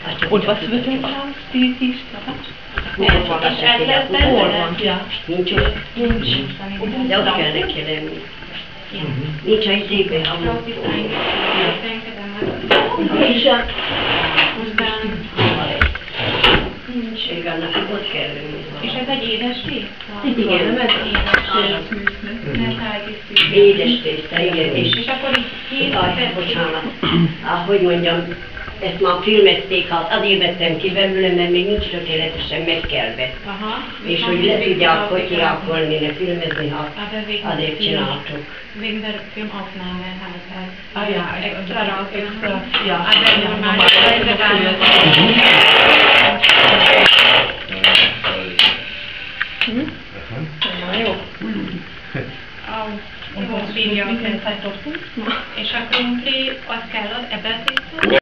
Und was wird denn daraus, die Stadt? Hol van? Nincs ott. De ott kell neki lenni. Nincs a izében, ahol. Igen, nekik ott kell lenni. És ez egy édes tészta? Igen, nem ez édes tészta, igen. És akkor így bocsánat. Hogy mondjam, ezt már filmezték, azért vettem ki belőle, mert még nincs tökéletesen megkelve. És hogy le tudják kotyrákolni, ne filmezni, azért csináltuk. Wegen der Filmaufnahme halt. Ah ja, extra rausgenommen. Ja, Aber normalerweise war Na jó. És a krumpli, azt kell ebbe a tésztába?